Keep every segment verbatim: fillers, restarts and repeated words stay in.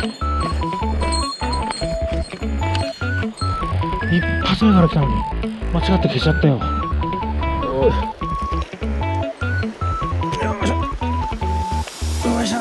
一発目から来たのに間違って消しちゃったよ。よいしょよいしょ。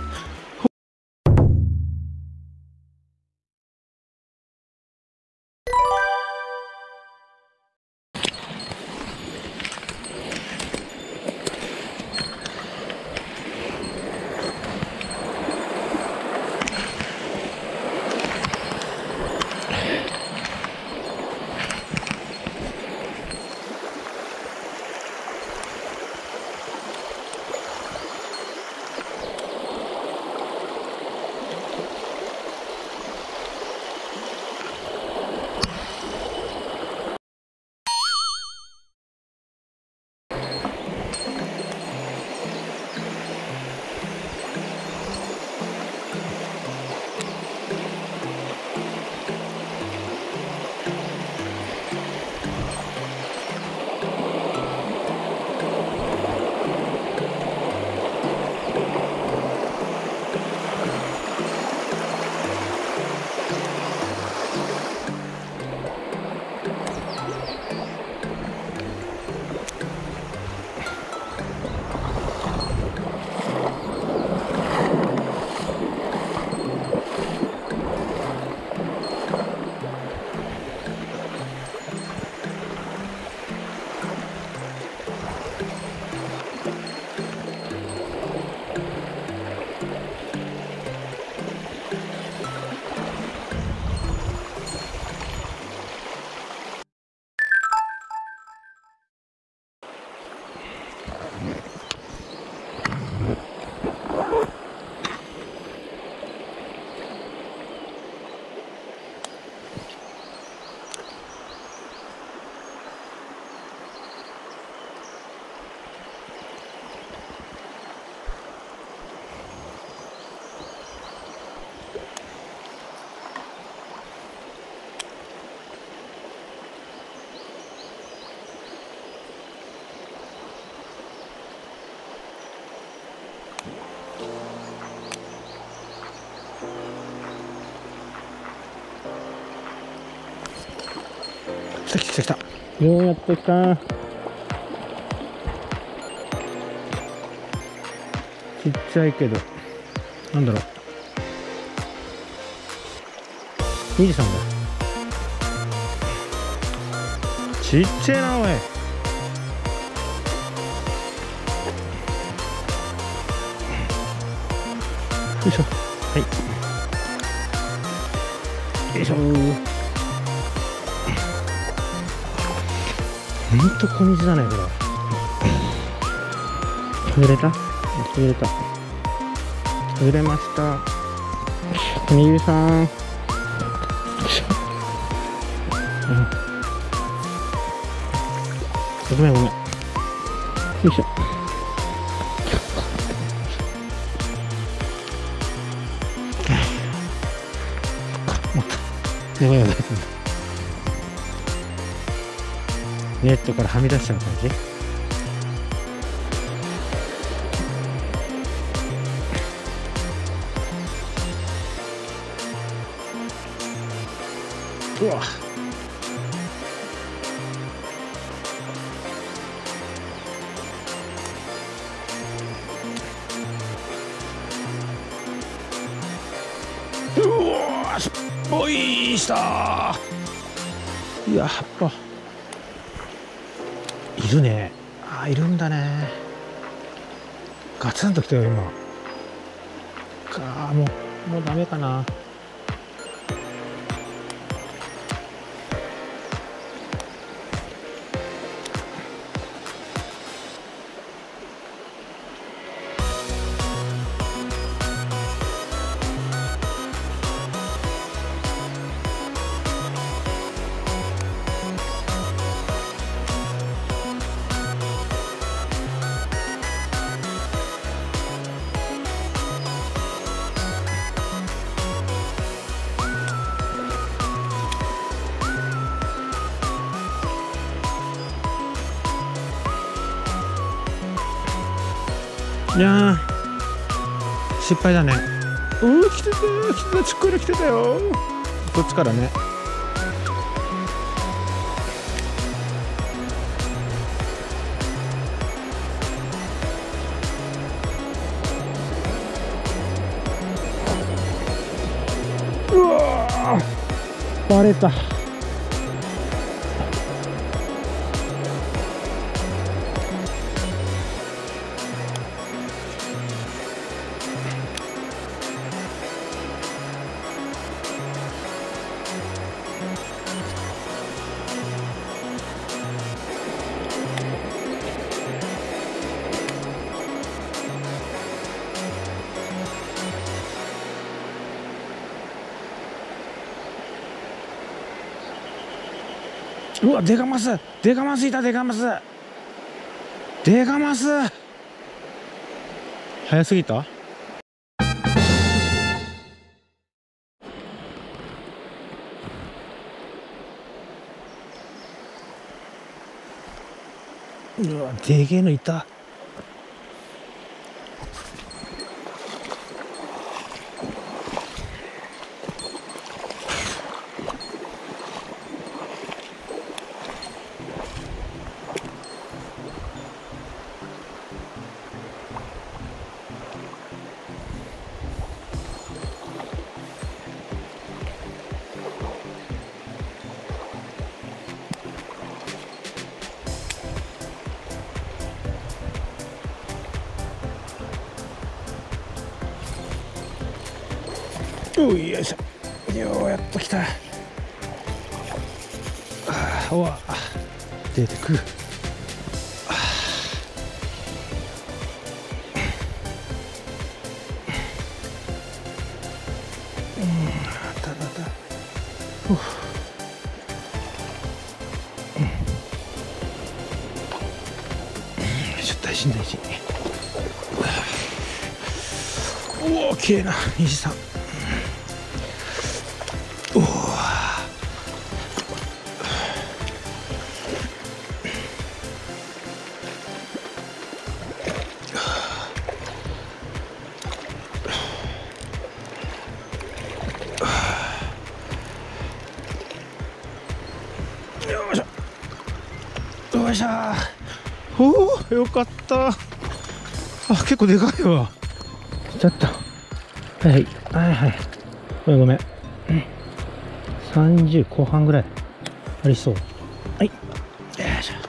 来た来た来た。ようやってきた。ちっちゃいけどなんだろう、富士山だ。ちっちゃいなおい。よいしょ。はい、よいしょ。ほんと小水だねこれ。くぐれたくぐれたくぐれました。みゆさん、よいしょ。うん、ごめんごめん。よいしょ。もっとやばいやばい。ネットからはみ出しちゃう感じ。うわ、うわ、すっごいしたー。やっぱいるね。あー、いるんだね。ガツンときたよ今。あー、もうもうダメかな。いやー、失敗だね。 うー来てたよ、来てた、ちっこいの来てたよ。こっちからね。うわーバレた。うわ、デカマス、デカマスいた、デカマス、デカマス。早すぎた。うわ、でけえのいた。よいしょ、ようやっと来た。あうわ出てくる。うん、ただだ。ちょっと大事大事。おお、綺麗な虹さん。おお。よいしょ。よいしょ。おお、よかった。あ、結構でかいわ。ちょっと。はいはいはいはい。ごめんごめん。さんじゅうこう半ぐらいありそう。はい。よいしょ。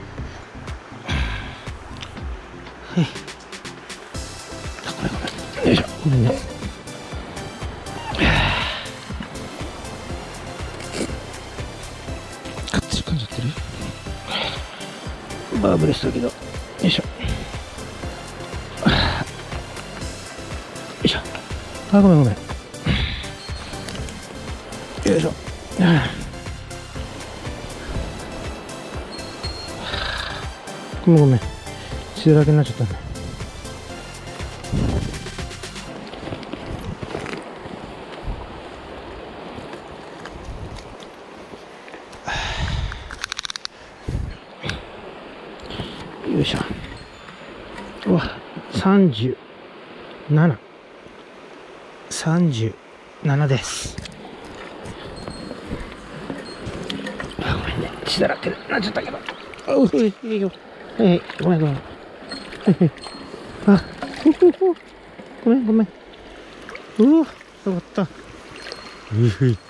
はい。あ、ごめんごめん。よいしょ。ごめんね。かっちり噛んじゃってる。バーブレスだけど。よいしょ。よいしょ。あ、ごめんごめん。よいしょ。ごめんごめん。血だらけになっちゃったね。よいしょ。うわ、さんじゅうなな。さんじゅうななです。あ、ごめんね。血だらけになっちゃったけど。あ、うい、いいよ。はい、ごめんごめん。あ、ほほほ。ごめんごめん。うわ、よかった。うふい。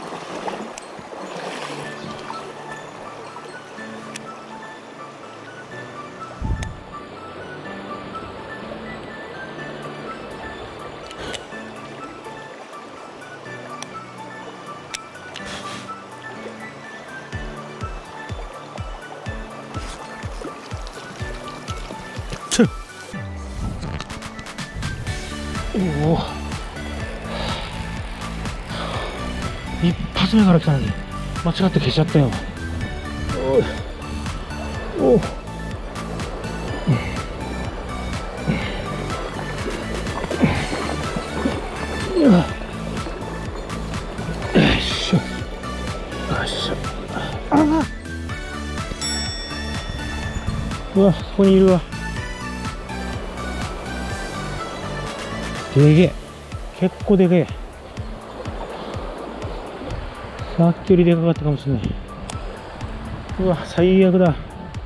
おお、一発目から来たのに間違って消しちゃったよ。おお、うん、よいしょよいしょ。ああ、うわ、そこにいるわ。でげえ。 結構でけえ。さっきよりでかかったかもしれない。うわ、最悪だ。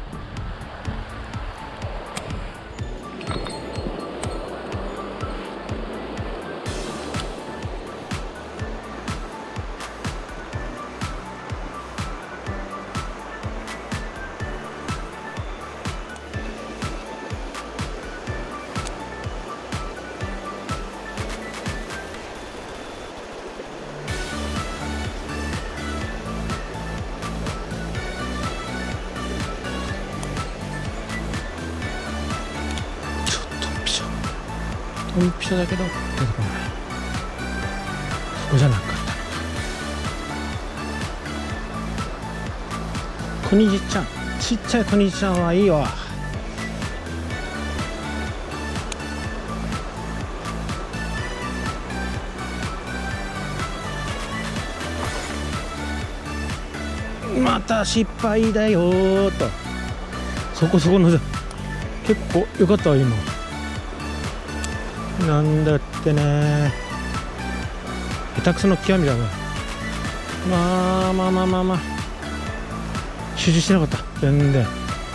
ドンピシャだけど出てこない。そこじゃなかった。子虹ちゃん、ちっちゃい子虹ちゃんはいいわ。また失敗だよーと。そこそこの結構良かったわ今。なんだってね、下手くその極みだね。まあまあまあまあまあ集中してなかった全然。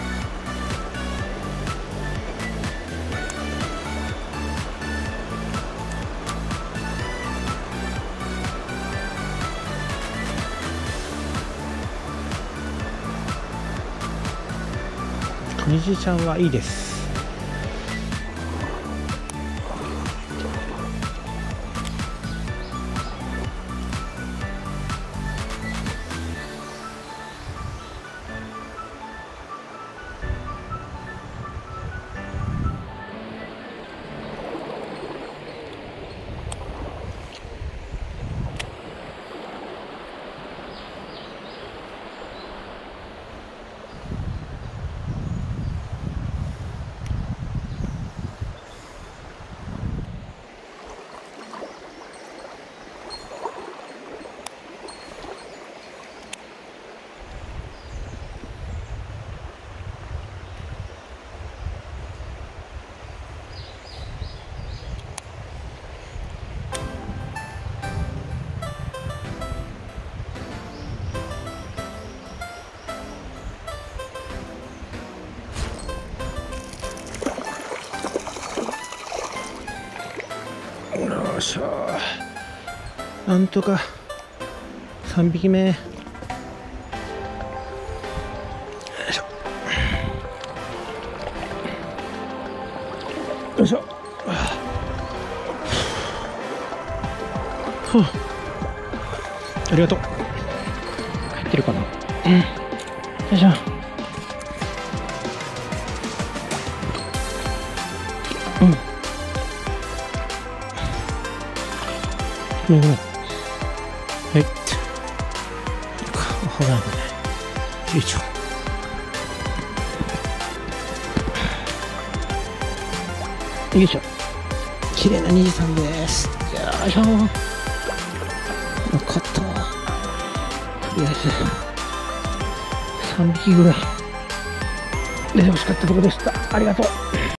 小虹ちゃんはいいです。よいしょ、なんとかさんびきめ。よいしょよいしょ。ふう、ありがとう。入ってるかな。うん、よいしょ。うん、ごめんごめん。はい。ほらね。よいしょ。よいしょ。綺麗な虹さんです。よいしょ。よかった。とりあえずさんびきぐらい出てほしかったところでした。ありがとう。